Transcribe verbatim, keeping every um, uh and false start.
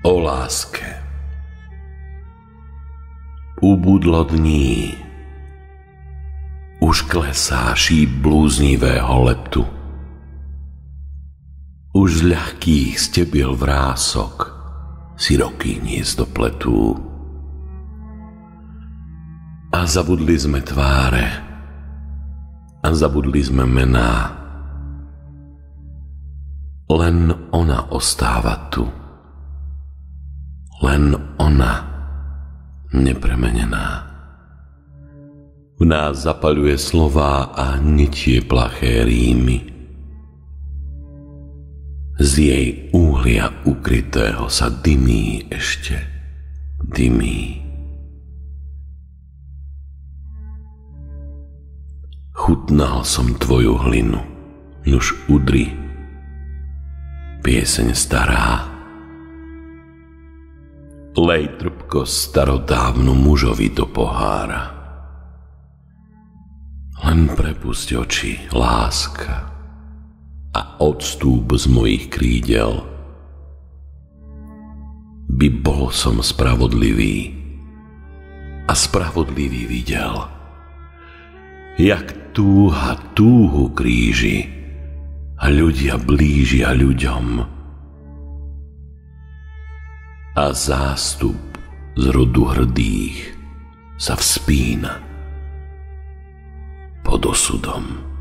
O láske. Ubudlo dní, už klesá šíp blúznivého letu. Už z ľahkých stebiel vrások si roky hniezdo pletú. A zabudli sme tváre, a zabudli sme mená. Len ona ostáva tu, len ona nepremenená. V nás zapaľuje slová a netie plaché rímy. Z jej úhlia ukrytého sa dymí ešte, dymí. Chutnal som tvoju hlinu, nuž udri, pieseň stará. Lej trpko starodávnu mužovi do pohára. Len prepusť oči, láska, a odstúp z mojich krídel. By bol som spravodlivý a spravodlivý videl, jak túha túhu kríži a ľudia blížia ľuďom. A zástup z rodu hrdých sa vzpína pod osudom.